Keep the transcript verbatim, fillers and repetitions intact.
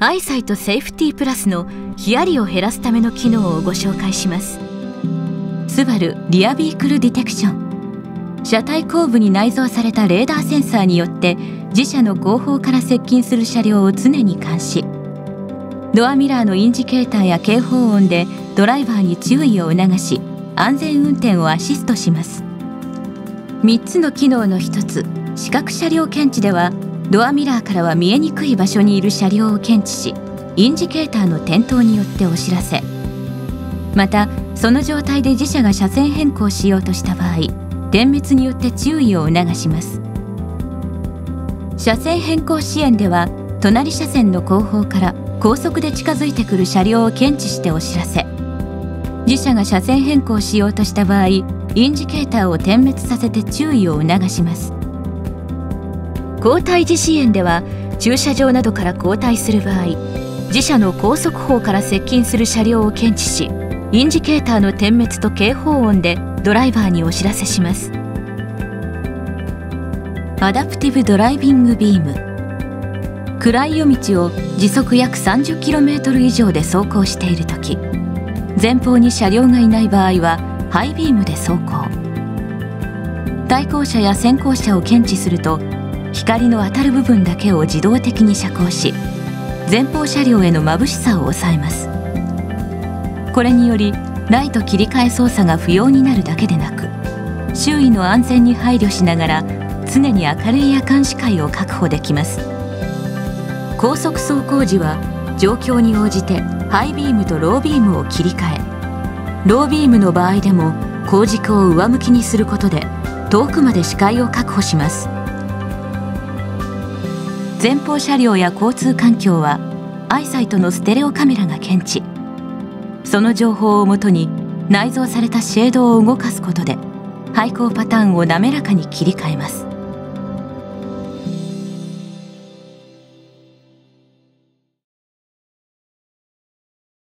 アイサイトセーフティープラスのヒヤリを減らすための機能をご紹介します。スバルリアビークルディテクション。車体後部に内蔵されたレーダーセンサーによって自社の後方から接近する車両を常に監視。ドアミラーのインジケーターや警報音でドライバーに注意を促し、安全運転をアシストします。みっつの機能のひとつ、視覚車両検知ではドアミラーからは見えにくい場所にいる車両を検知し、インジケーターの点灯によってお知らせ。またその状態で自社が車線変更しようとした場合、点滅によって注意を促します。車線変更支援では隣車線の後方から高速で近づいてくる車両を検知してお知らせ。自社が車線変更しようとした場合、インジケーターを点滅させて注意を促します。後退時支援では駐車場などから後退する場合、自社の高速砲から接近する車両を検知し、インジケーターの点滅と警報音でドライバーにお知らせします。アダプティブドライビングビーム。暗い夜道を時速約 さんじゅっキロメートル 以上で走行しているとき、前方に車両がいない場合はハイビームで走行。対向車や先行車を検知すると光の当たる部分だけを自動的に遮光し、前方車両への眩しさを抑えます。これによりライト切り替え操作が不要になるだけでなく、周囲の安全に配慮しながら常に明るい夜間視界を確保できます。高速走行時は状況に応じてハイビームとロービームを切り替え、ロービームの場合でも後軸を上向きにすることで遠くまで視界を確保します。前方車両や交通環境はアイサイトのステレオカメラが検知。その情報をもとに内蔵されたシェードを動かすことで、配光パターンを滑らかに切り替えます。